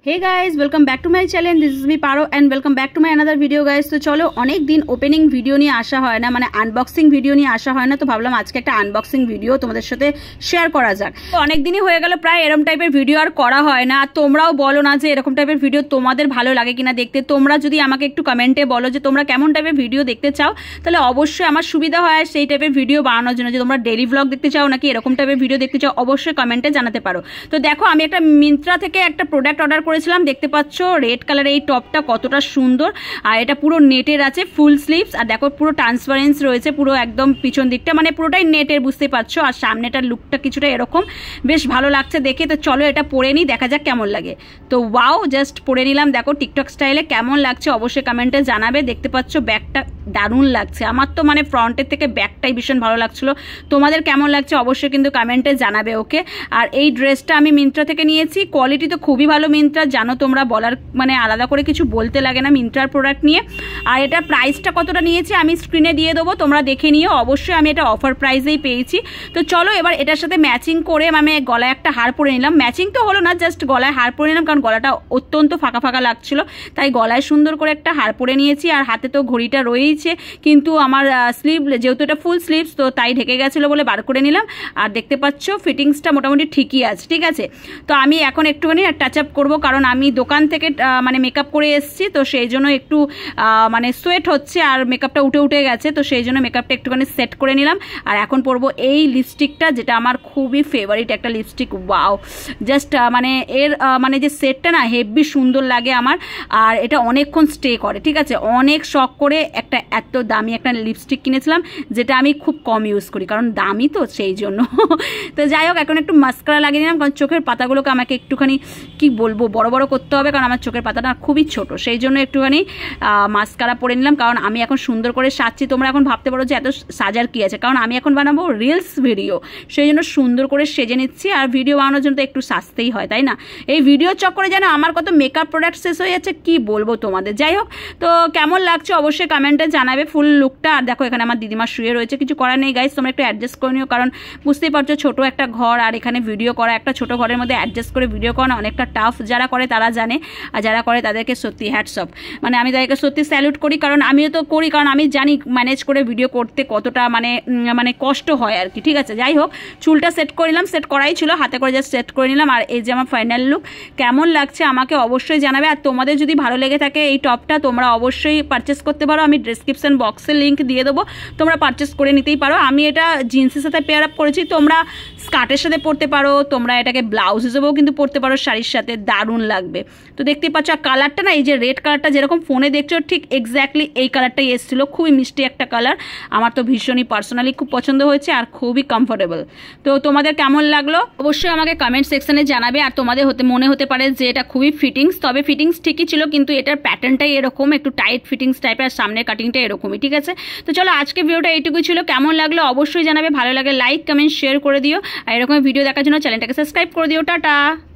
Hey guys welcome back to my channel this is me Paro and welcome back to my another video guys. तो चलो अनेक दिन opening video नहीं आसा है ना, माने आनबक्सिंग वीडियो नहीं आसा है ना, तो भावलाम आज के एक आनबक्सिंग वीडियो तुम्हारे साथे शेयर करा जाक। तो अनेक दिन ही हो गेल प्राय एरकम टाइपेर भिडियो आर करा हय ना। तोमराओ बोलो ना जे एरकम टाइपेर भिडियो तोमादेर भालो लागे किना देखते। तोमरा जोदि आमाके एकटु कमेंटे बोलो जे तोमरा केमन टाइपेर भिडियो देखते चाओ, ताहले अवश्यई आमार सुविधा हय सेई टाइपेर भिडियो बानानोर जोन्नो। जे तोमरा डेली व्लग देखते चाओ नाकि एरकम टाइपेर भिडियो देखते चाओ अवश्यई कमेंटे जानाते पारो। तो देखो आमि एकटा मिंत्रा थेके एकटा प्रोडक्ट अर्डार करेछिलाम, देखते पाচ্ছ रेड कलर এই টপটা কতটা সুন্দর। আর এটা পুরো নেটের আছে, ফুল স্লিভস। আর দেখো পুরো ট্রান্সপারেন্স রয়েছে পুরো একদম পিছন দিকটা, মানে পুরোটাই নেটের বুঝতে পারছো। আর সামনেটার লুকটা কিছুটা এরকম, বেশ ভালো লাগছে দেখে। তো চলো এটা পরে নিই, দেখা যাক কেমন লাগে। তো ওয়াও, জাস্ট পরে নিলাম। দেখো টিকটক স্টাইলে কেমন লাগছে অবশ্যই কমেন্টে জানাবে। দেখতে পাচ্ছ ব্যাগটা দারুণ লাগছে আমার, তো মানে ফ্রন্টের থেকে ব্যাকটাই ভীষণ ভালো লাগছিল। তোমাদের কেমন লাগছে অবশ্যই কিন্তু কমেন্টে জানাবে। ওকে, আর এই ড্রেসটা আমি মিন্ত্রা থেকে নিয়েছি, কোয়ালিটি তো খুবই ভালো মিন্ত্রা, জানো তোমরা, বলার মানে আলাদা করে কিছু বলতে লাগে না মিন্ত্রার প্রোডাক্ট নিয়ে। আর এটার প্রাইসটা কতটা নিয়েছি আমি স্ক্রিনে দিয়ে দেবো, তোমরা দেখে নিও। অবশ্যই আমি এটা অফার প্রাইসেই পেয়েছি। তো চলো এবার এটার সাথে ম্যাচিং করে আমি গলায় একটা হার পরে নিলাম। ম্যাচিং তো হলো না, জাস্ট গলায় হার পরে নিলাম, কারণ গলাটা অত্যন্ত ফাঁকা ফাঁকা লাগছিল, তাই গলায় সুন্দর করে একটা হার পরে নিয়েছি। আর হাতে তো ঘড়িটা রয়েইছে, কিন্তু আমার স্লিভ যেহেতু এটা ফুল স্লিভস তো তাই ঢেকে গেছিলো বলে বার করে নিলাম। আর দেখতে পাচ্ছ ফিটিংসটা মোটামুটি ঠিকই আছে, ঠিক আছে। তো আমি এখন একটুখানি টাচ আপ করবো, কারণ আমি দোকান থেকে মানে মেকআপ করে এসেছি, তো সেই জন্য একটু মানে সোয়েট হচ্ছে আর মেকআপটা উঠে উঠে গেছে, তো সেই জন্য মেকআপটা একটুখানি সেট করে নিলাম। আর এখন পরবো এই লিপস্টিকটা, যেটা আমার খুবই ফেভারিট একটা লিপস্টিক। ওয়াও, জাস্ট মানে এর মানে যে সেটটা না হেভি সুন্দর লাগে আমার। আর এটা অনেকক্ষণ স্টে করে, ঠিক আছে। অনেক শখ করে একটা এত দামি একটা লিপস্টিক কিনেছিলাম, যেটা আমি খুব কম ইউজ করি, কারণ দামি তো সেই জন্য। তো যাই হোক, এখন একটু মাস্কারা লাগিয়ে নিলাম, কারণ চোখের পাতাগুলোকে আমাকে একটুখানি কি বলবো বড় বড় করতে হবে, কারণ আমার চোখের পাতাটা খুবই ছোট, সেই জন্য একটুখানি মাস্কারা পরে নিলাম। কারণ আমি এখন সুন্দর করে সাজছি। তোমরা এখন ভাবতে পারো যে এত সাজার কি আছে, কারণ আমি এখন বানাবো রিলস ভিডিও, সেই জন্য সুন্দর করে সেজে নিচ্ছি। আর ভিডিও বানানোর জন্য তো একটু সাজতেই হয়, তাই না। এই ভিডিও চক্করে যেন আমার কত মেকআপ প্রোডাক্ট শেষ হয়ে যাচ্ছে, কি বলবো তোমাদের। যাই হোক, তো কেমন লাগছে অবশ্যই কমেন্টে জানাবে ফুল লুকটা। আর দেখো এখানে আমার দিদিমা শুয়ে রয়েছে, কিছু করার নেই গাইস, তোমরা একটু অ্যাডজাস্ট করে নিও, কারণ বুঝতেই পারছো ছোট একটা ঘর, আর এখানে ভিডিও করা একটা ছোট ঘরের মধ্যে অ্যাডজাস্ট করে ভিডিও করা অনেকটা টাফ। যারা করে তারা জানে, আর যারা করে তাদেরকে সত্যি হ্যাটস অফ, মানে আমি তাদেরকে সত্যি স্যালুট করি, কারণ আমিও তো করি, কারণ আমি জানি ম্যানেজ করে ভিডিও করতে কতটা মানে কষ্ট হয় আর কি, ঠিক আছে। যাই হোক, চুলটা সেট করে নিলাম, সেট করাই ছিল, হাতে করে জাস্ট সেট করে নিলাম। আর এই যে আমার ফাইনাল লুক, কেমন লাগছে আমাকে অবশ্যই জানাবে। আর তোমাদের যদি ভালো লেগে থাকে এই টপটা, তোমরা অবশ্যই পারচেস করতে পারো, আমি ডেসক্রিপশন বক্সে লিঙ্ক দিয়ে দেবো, তোমরা পারচেস করে নিতেই পারো। আমি এটা জিন্সের সাথে পেয়ার আপ করেছি, তোমরা স্কার্টের সাথে পরতে পারো, তোমরা এটাকে ব্লাউজ হিসেবেও কিন্তু পরতে পারো, শাড়ির সাথে দারুণ লাগবে। তো দেখতেই পাচ্ছ, আর কালারটা না, এই যে রেড কালারটা যেরকম ফোনে দেখছো ঠিক এক্স্যাক্টলি এই কালারটাই এসেছিলো, খুবই মিষ্টি একটা কালার। আমার তো ভীষণই পার্সোনালি খুব পছন্দ হয়েছে, আর খুবই কমফোর্টেবল। তো তোমাদের কেমন লাগলো অবশ্যই আমাকে কমেন্ট সেকশনে জানাবে। আর তোমাদের মনে হতে পারে যে এটা খুবই ফিটিংস, তবে ফিটিংস ঠিকই ছিল, কিন্তু এটার প্যাটার্নটাই এরকম একটু টাইট ফিটিংস টাইপের, আর সামনের কাটিংটা এরকমই, ঠিক আছে। তো চলো আজকে ভিডিওটা এইটুকুই ছিল, কেমন লাগলো অবশ্যই জানাবে। ভালো লাগে লাইক কমেন্ট শেয়ার করে দিও, আর এরকম ভিডিও দেখার জন্য চ্যানেলটাকে সাবস্ক্রাইব করে দিও। টাটা।